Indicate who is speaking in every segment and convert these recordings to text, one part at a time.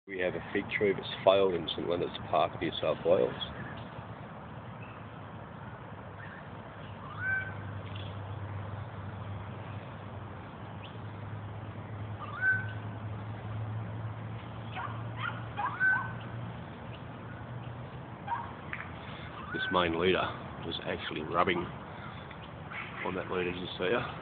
Speaker 1: We have a fig tree that's failed in St.Leonards Pk, New South Wales. This main leader was actually rubbing on that leader you see here.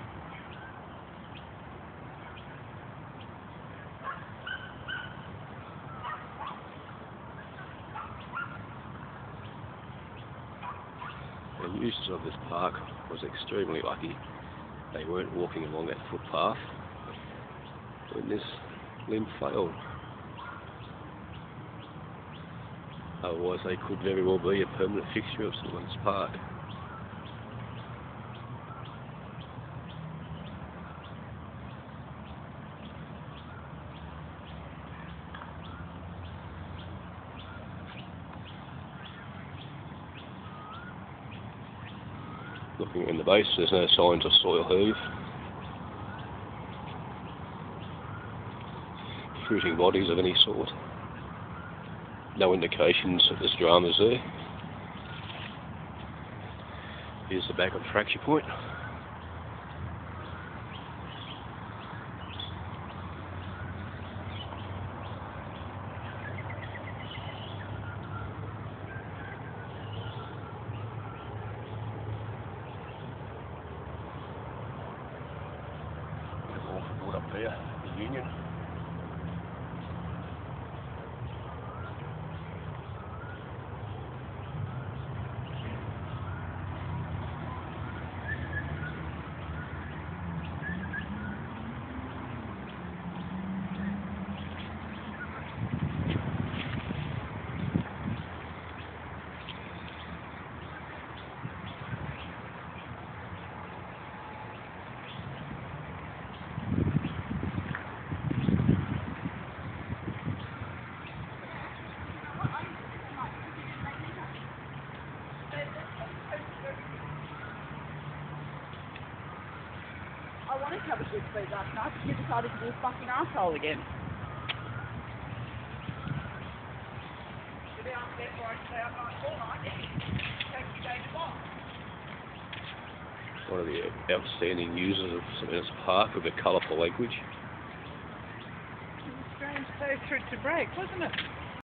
Speaker 1: The users of this park was extremely lucky. They weren't walking along that footpath when this limb failed. Otherwise they could very well be a permanent fixture of St.Leonards Pk. Looking in the base, there's no signs of soil heave. Fruiting bodies of any sort. No indications that there's dramas there. Here's the back of the fracture point. All up there, the Union.
Speaker 2: I wanted to have a good sleep last night, but you decided to be a fucking asshole again. You're downstairs before I stay up all night. Take your day to box.
Speaker 1: One of the outstanding users of St.Leonards Pk with a colourful language.
Speaker 2: It was a strange day for it to break, wasn't it?